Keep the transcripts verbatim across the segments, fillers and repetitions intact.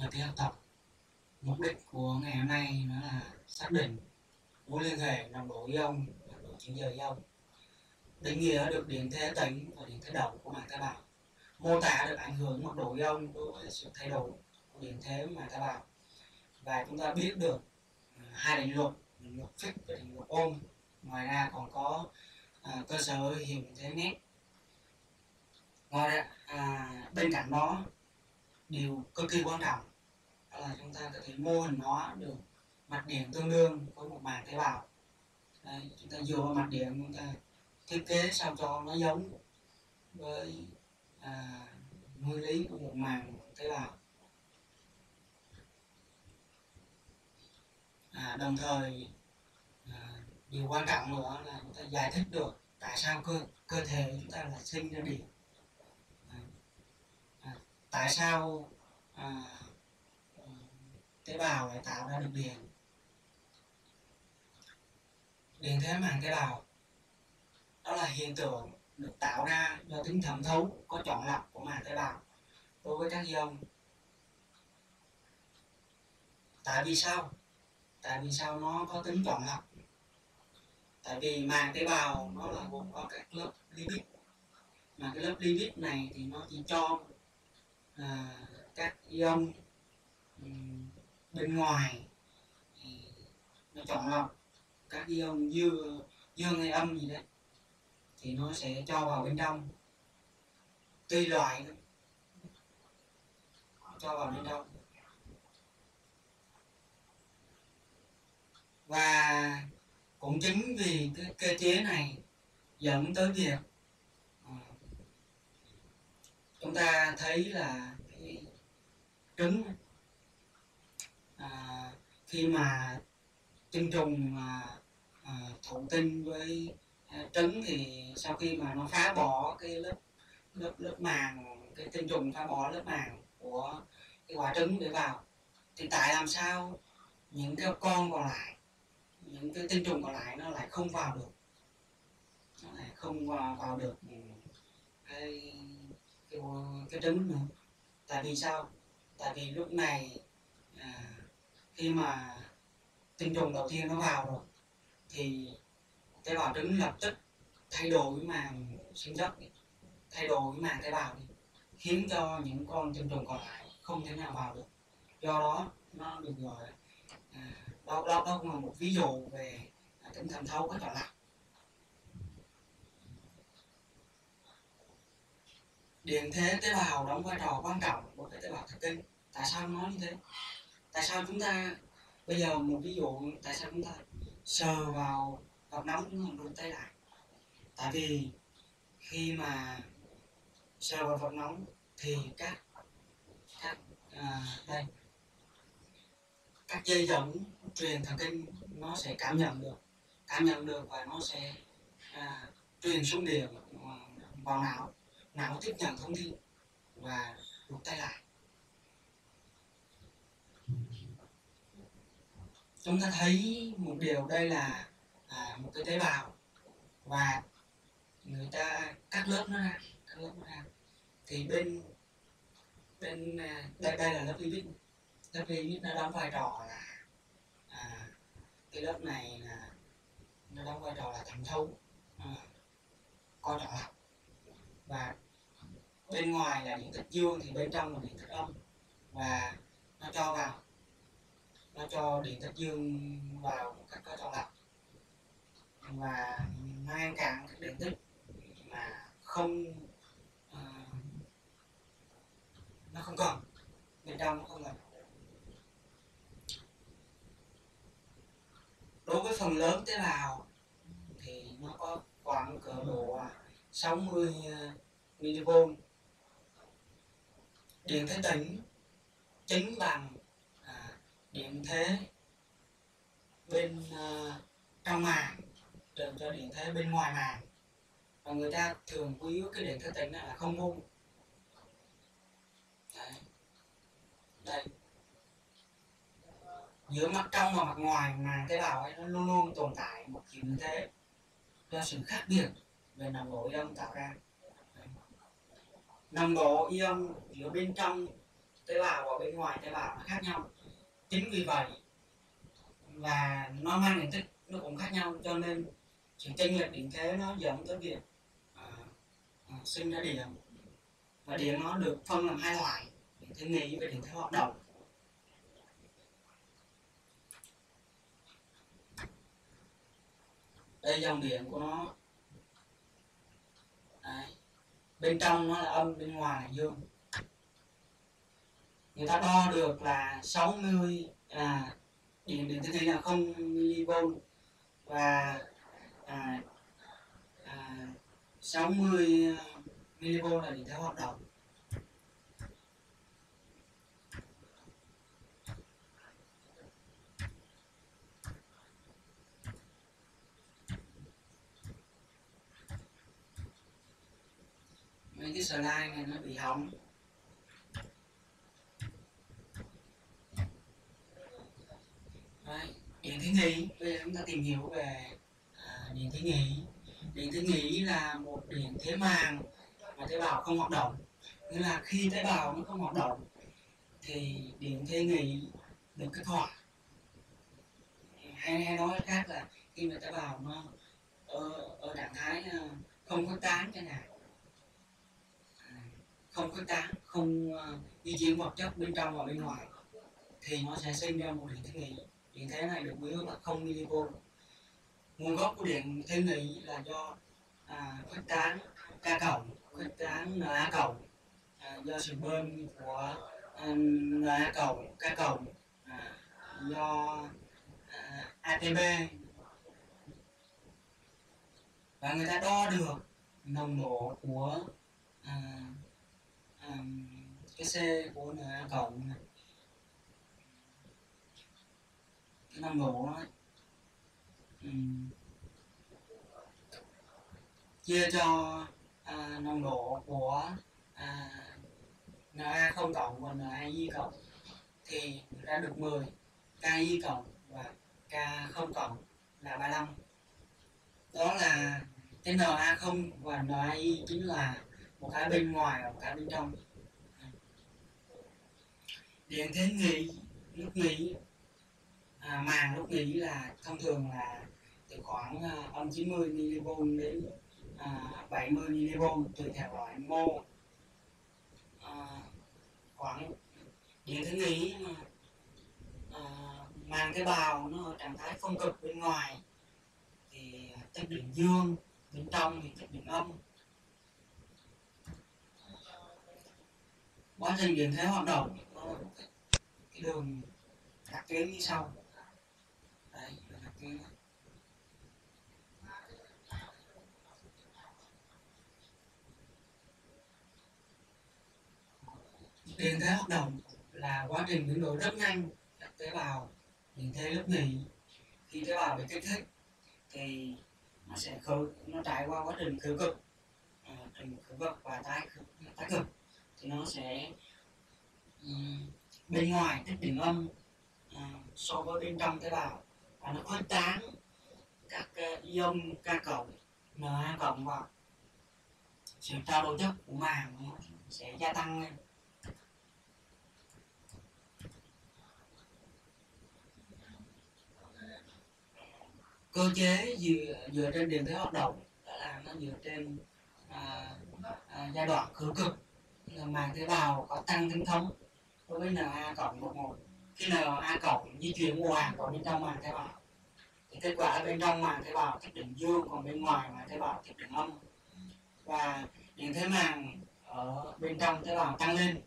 Và tiếp tập, mục đích của ngày hôm nay nó là xác định mối liên hệ nồng độ ion và độ chuyển dời ion, định nghĩa được điện thế tĩnh và điện thế động của màng tế bào, mô tả được ảnh hưởng mật độ ion đối với sự thay đổi của điện thế màng tế bào, và chúng ta biết được hai định luật, định luật Fick và định luật Ohm. Ngoài ra còn có à, cơ sở hiệu điện thế nét. Ngoài ra à, bên cạnh đó, điều cực kỳ quan trọng đó là chúng ta có thể mô hình hóa được mạch điện tương đương với một màng tế bào. Đây, chúng ta dựa vào mạch điện, chúng ta thiết kế sao cho nó giống với à, nguyên lý của một màng tế bào. À, đồng thời à, điều quan trọng nữa là chúng ta giải thích được tại sao cơ cơ thể chúng ta là sinh ra điện. À, à, tại sao à, tế bào lại tạo ra được điện. Điện thế màng tế bào đó là hiện tượng được tạo ra do tính thẩm thấu có chọn lọc của màng tế bào đối với các ion. Tại vì sao? Tại vì sao nó có tính chọn lọc? Tại vì màng tế bào nó là gồm có các lớp lipid, mà cái lớp lipid này thì nó chỉ cho à, các ion um, bên ngoài thì nó chọn lọc các ion dương, dương hay âm gì đấy thì nó sẽ cho vào bên trong, tùy loại cho vào bên trong. Và cũng chính vì cái cơ chế này dẫn tới việc à, chúng ta thấy là cái trứng à, khi mà tinh trùng à, à, thụ tinh với à, trứng thì sau khi mà nó phá bỏ cái lớp lớp lớp màng, cái tinh trùng phá bỏ lớp màng của cái quả trứng để vào, thì tại làm sao những cái con còn lại, những cái tinh trùng còn lại nó lại không vào được, nó lại không vào, vào được cái, cái cái trứng nữa. Tại vì sao? Tại vì lúc này à, khi mà tinh trùng đầu tiên nó vào rồi thì tế bào trứng lập tức thay đổi màng sinh chất, thay đổi màng tế bào đi, khiến cho những con tinh trùng còn lại không thể nào vào được. Do đó nó được gọi à, đó, đó, đó cũng là một ví dụ về à, tính thẩm thấu có chọn lọc. Điện thế tế bào đóng vai trò quan trọng đối với tế bào thần kinh. Tại sao nói như thế? Tại sao chúng ta bây giờ một ví dụ, tại sao chúng ta sờ vào vật nóng chúng ta rụt tay lại? Tại vì khi mà sờ vào vật nóng thì các các à, đây các dây dẫn truyền thần kinh nó sẽ cảm nhận được cảm nhận được và nó sẽ à, truyền xuống điện vào não, não tiếp nhận thông tin và rụt tay lại. Chúng ta thấy một điều, đây là à, một cái tế bào và người ta cắt lớp nó ra, cắt lớp nó ra thì bên bên đây đây là lớp lipid. Lớp lipid nó đóng vai trò là à, cái lớp này là nó đóng vai trò là thẩm thấu à, coi chọn lọc, và bên ngoài là điện tích dương thì bên trong là điện tích âm, và nó cho vào nó cho điện tích dương vào một cách có chọn lọc và ngăn cản các điện tích mà không à, nó không cần, bên trong nó không cần. Đối với phần lớn tế bào thì nó có khoảng cỡ độ sáu mươi mi-li-vôn. Điện thế tĩnh chính bằng à, điện thế bên uh, trong màng trừ cho điện thế bên ngoài màng, và người ta thường quy ước cái điện thế tĩnh là không vôn. Đấy. Đây, giữa mặt trong và mặt ngoài màng tế bào ấy nó luôn luôn tồn tại một chiều điện thế do sự khác biệt về nồng độ ion tạo ra. Đấy. Nồng độ ion giữa bên trong tế bào và bên ngoài tế bào nó khác nhau. Chính vì vậy và nó mang điện tích nó cũng khác nhau, cho nên sự chênh lệch điện thế nó dẫn tới việc à, à, sinh ra điện. Và điện nó được phân làm hai loại, điện thế nghỉ và điện thế hoạt động. Đây dòng điện của nó. Đấy. Bên trong nó là âm, bên ngoài là dương. Người ta đo được là sáu mươi à, điện điện thế nghỉ là không mi-li-vôn và à, à, sáu mươi mi-li-vôn là điện thế hoạt động. Mấy cái slide này nó bị hỏng. Đấy. Điện thế nghỉ, bây giờ chúng ta tìm hiểu về à, điện thế nghỉ. Điện thế nghỉ là một điện thế màng mà tế bào không hoạt động. Nghĩa là khi tế bào nó không hoạt động thì điện thế nghỉ được kích hoạt. Hay, hay nói khác là khi mà tế bào nó ở, ở trạng thái không khuếch tán chẳng hạn, không khuếch tán, không uh, di chuyển vật chất bên trong và bên ngoài, thì nó sẽ sinh ra một điện thế nghỉ. Điện thế này được quy ước là không mi-li-vôn. Nguồn gốc của điện thế nghỉ là do à, khuếch tán K cộng, khuếch tán Na cộng, à, do sự bơm của um, Na cộng, K cộng, à, do à, a tê pê. Và người ta đo được nồng độ của à, à, cái C của Na cộng, cái nồng độ đó, um, chia cho à, nồng độ của à, Na không cộng và Na i cộng thì ra được mười, K i cộng và K không cộng là ba mươi lăm. Đó là cái Na không và Na i chính là một cái bên ngoài và một cái bên trong. Điện thế nghỉ, lúc nghỉ à, màng lúc nghỉ là thông thường là từ khoảng à, âm chín mươi mi-li-vôn đến à, bảy mươi mi-li-vôn tùy theo loại mô. À, khoảng điện thế nghỉ mà à, màng tế bào nó ở trạng thái phân cực bên ngoài thì tích điện dương, bên trong thì tích điện âm. Quá trình điện thế hoạt động cái đường đặc tuyến như sau. Đấy, đường đặc tuyến. Điện thế hoạt động là quá trình biến đổi rất nhanh các tế bào. Điện thế lúc nghỉ, khi tế bào bị kích thích thì nó sẽ khử, nó trải qua quá trình khử cực, à, trình khử cực và tái tái cực thì nó sẽ um, bên ngoài tích điện âm à, so với bên trong tế bào, và nó khuếch tán các uh, ion K cộng, Na cộng vào. Sự trao đổi chất của màng nó sẽ gia tăng lên. Cơ chế dựa, dựa trên điện thế hoạt động đó là nó dựa trên à, à, giai đoạn khử cực, là màng tế bào có tăng tính thống đối với Na cộng đột ngột. Khi Na cộng di chuyển ồ ạt vào bên trong màng tế bào thì kết quả là bên trong màng tế bào tích điện dương, còn bên ngoài màng tế bào tích điện âm, và điện thế màng ở bên trong tế bào tăng lên.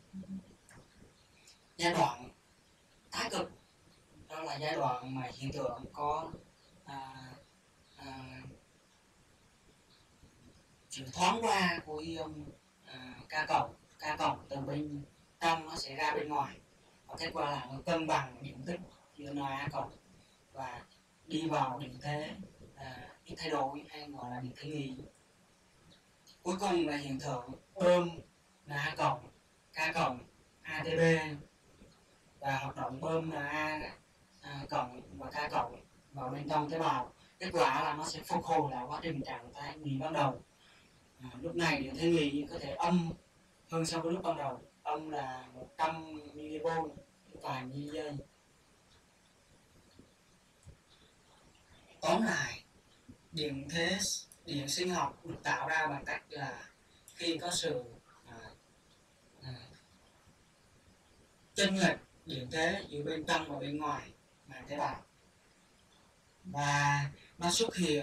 Giai đoạn tái cực đó là giai đoạn mà hiện tượng có à, à, sự thoáng qua của ion à, K cộng, K cộng từ bên trong nó sẽ ra bên ngoài, và kết quả là nó cân bằng điện tích giữa Na cộng và đi vào điện thế à, ít thay đổi hay gọi là điện thế nghỉ. Cuối cùng là hiện tượng bơm Na cộng, K cộng, a tê pê và hoạt động bơm Na à, cộng và K cộng vào bên trong tế bào. Kết quả là nó sẽ phục hồi lại quá trình trạng thái nghỉ ban đầu. À, lúc này điện thế nghỉ có thể âm hơn so với lúc ban đầu. âm là một trăm mi-li-vôn vài mili giây. Tóm lại, điện thế điện sinh học được tạo ra bằng cách là khi có sự à, à, chênh lệch điện thế giữa bên trong và bên ngoài màng tế bào, và nó xuất hiện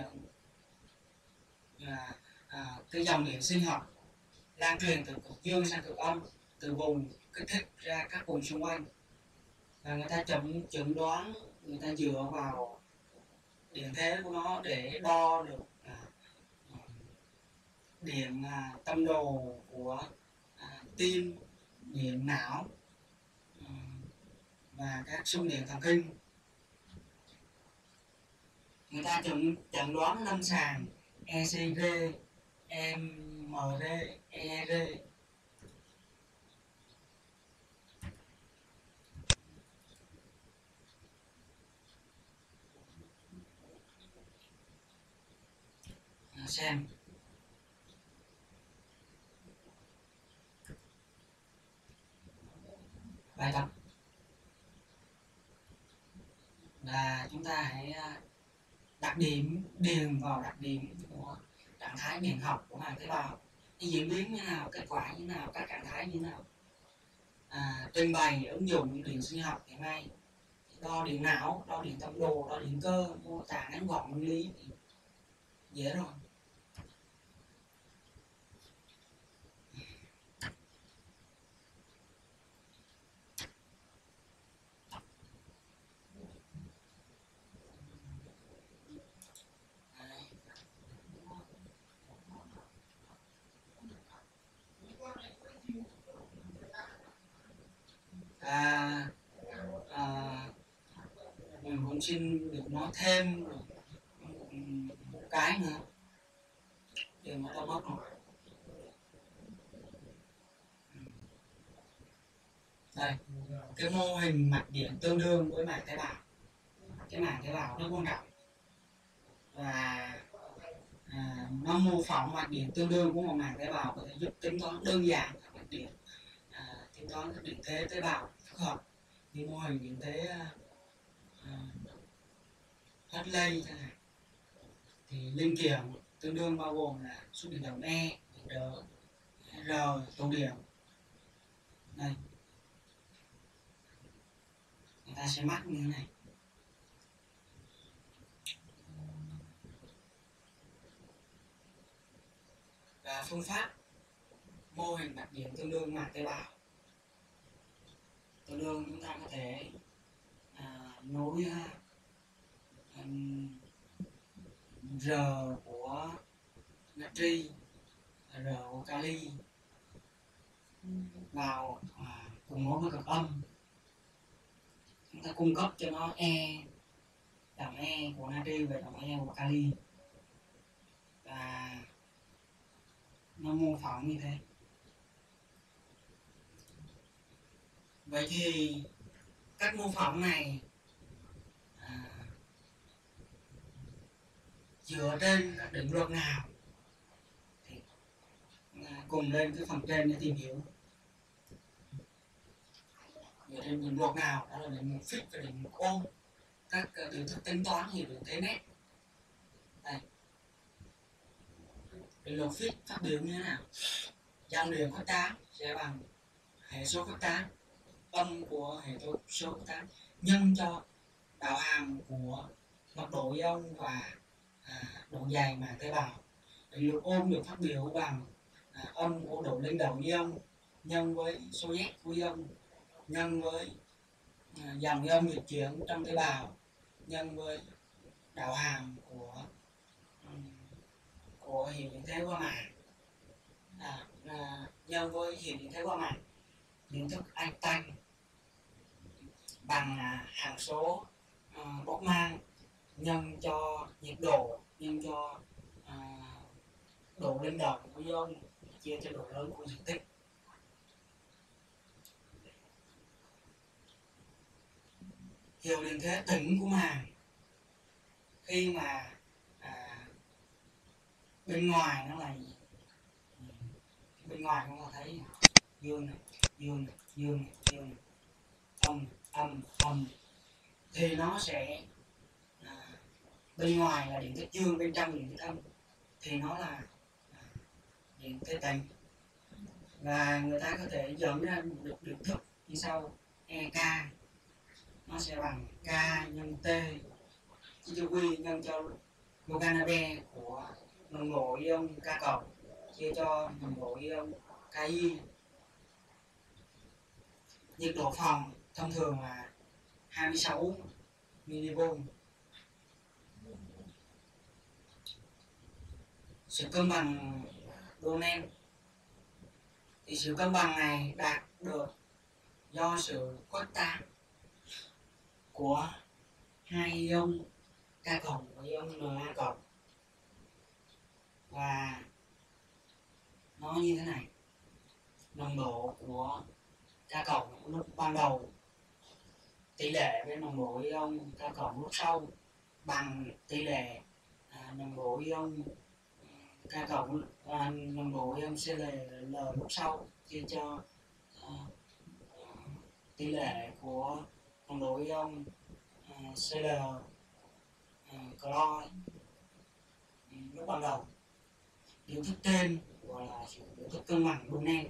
à, à, cái dòng điện sinh học lan truyền từ cực dương sang cực âm, từ vùng kích thích ra các vùng xung quanh, và người ta chẩn chẩn đoán, người ta dựa vào điện thế của nó để đo được à, điện à, tâm đồ của à, tim, điện não à, và các xung điện thần kinh. Người ta chẩn chẩn đoán lâm sàng e xê giê, em rờ, e rờ. Xem bài tập là chúng ta hãy đặc điểm điền vào đặc điểm của trạng thái điện học của màng tế bào, diễn biến như nào, kết quả như nào, các trạng thái như nào. À, trình bày ứng dụng điện sinh học hiện nay, đo điện não, đo điện tâm đồ, đo điện cơ, mô tả ngắn gọn nguyên lý thì dễ rồi. À, à, mình cũng xin được nói thêm một cái nữa, để mà đã mất rồi. Đây, cái mô hình mạch điện tương đương với màng tế bào. Cái màng tế bào rất quan trọng, và à, nó mô phỏng mạch điện tương đương của một màng tế bào, có thể giúp tính toán đơn giản các mạch điện, à, tính toán các điện thế tế bào phức hợp như mô hình điện thế à, Hartley chẳng hạn. Thì linh kiện tương đương bao gồm là số điện đồng E, điện R, tụ điểm. Đây, người ta sẽ mắc như thế này. Và phương pháp mô hình mạch điện tương đương màng tế bào, tương đương chúng ta có thể à, nối à, R của natri, R của kali vào à, cùng nối với cực âm, chúng ta cung cấp cho nó E, đồng E của natri và đồng E của kali, và nó mô phỏng như thế. Vậy thì các mô phỏng này à, dựa trên các định luật nào thì à, cùng lên cái phần trên để tìm hiểu. Dựa trên định luật nào, đó là định luật Fick và định luật Ohm. Các uh, biểu thức tính toán hiệu điện thế nét. Đây, định luật Fick phát biểu như thế nào? Dòng điện khuếch tán sẽ bằng hệ số khuếch tán âm của hệ số khuếch tán nhân cho đạo hàm của mật độ ion và à, độ dày màng tế bào. Định luật Ohm được phát biểu bằng à, âm của độ linh động ion nhân với số Z của ion nhân với à, dòng ion dịch chuyển trong tế bào nhân với đạo hàm của um, của hiệu điện thế qua màng, à, à, nhân với hiệu điện thế qua màng điện thức Einstein bằng à, hàm số à, Boltzmann nhân cho nhiệt độ nhân cho à, độ linh động của ion chia cho độ lớn của diện tích. Hiệu điện thế tĩnh của màng khi mà à, bên ngoài nó là gì? Bên ngoài chúng ta thấy dương này, dương dương dương, âm âm âm, thì nó sẽ à, bên ngoài là điện tích dương, bên trong điện tích âm, thì nó là à, điện tích tịnh. Và người ta có thể dẫn ra được được thức như sau: e k nó sẽ bằng k nhân t chia cho quy nhân cho Loganabe của nồng độ ion K cộng chia cho nồng độ ion Ki. Nhiệt độ phòng thông thường là hai mươi sáu mi-li-volt. Sự cân bằng Boolean thì sự cân bằng này đạt được do sự khuếch tán của hai ion K cộng và ion Na cộng. Và nó như thế này: nồng độ của K cộng lúc ban đầu tỷ lệ với nồng độ ion K cộng lúc sau bằng tỷ lệ à, nồng độ ion K cộng à, nồng độ ion Cl lúc sau chia cho à, tỷ lệ của nồng độ ion à, Cl à, clo lúc ban đầu. Biểu thức trên gọi là biểu thức cân bằng Boolean.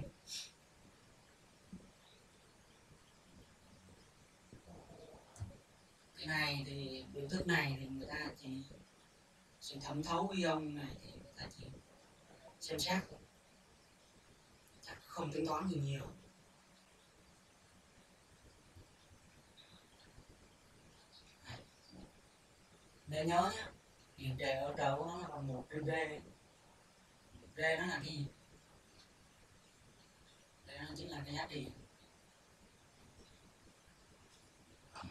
Cái này thì biểu thức này thì người ta chỉ sự thẩm thấu ion này thì người ta chỉ xem xét, chắc không tính toán gì nhiều. Để nhớ nhé, điện trời ở trời của nó là bằng một trên V. V nó là cái gì? Đây nó chính là cái giá trị. Ừ.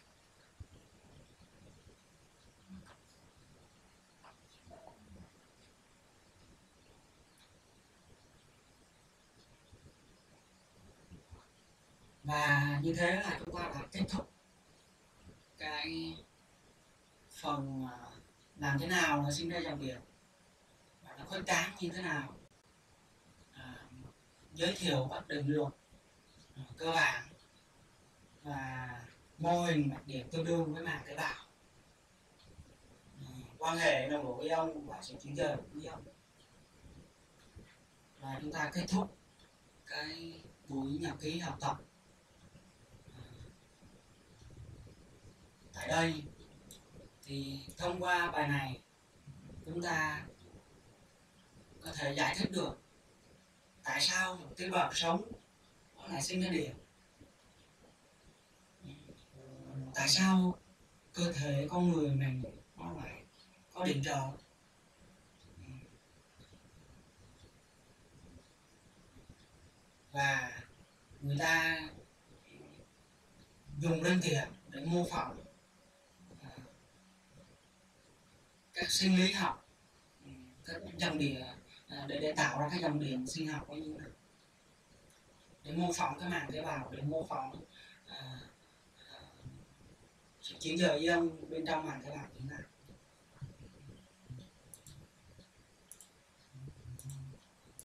Và như thế là chúng ta đã kết thúc cái phần làm thế nào nó sinh ra dòng điện và nó khuếch tán như thế nào, à, giới thiệu các định luật à, cơ bản và mô hình mạch điện tương đương với màng tế bào, à, quan hệ nồng độ ion và sự chuyển dời của ion. Và chúng ta kết thúc cái buổi nhật ký học tập à, tại đây. Thì thông qua bài này chúng ta có thể giải thích được tại sao một tế bào sống nó lại sinh ra điện, tại sao cơ thể con người mình nó lại có điện trợ, và người ta dùng linh kiện để mô phỏng các sinh lý học, các dòng điện để, để tạo ra cái dòng điện sinh học như thế này, để mô phỏng cái màng tế bào, để mô phỏng à, à, sự chuyển dời ion bên trong màng tế bào chúng ta.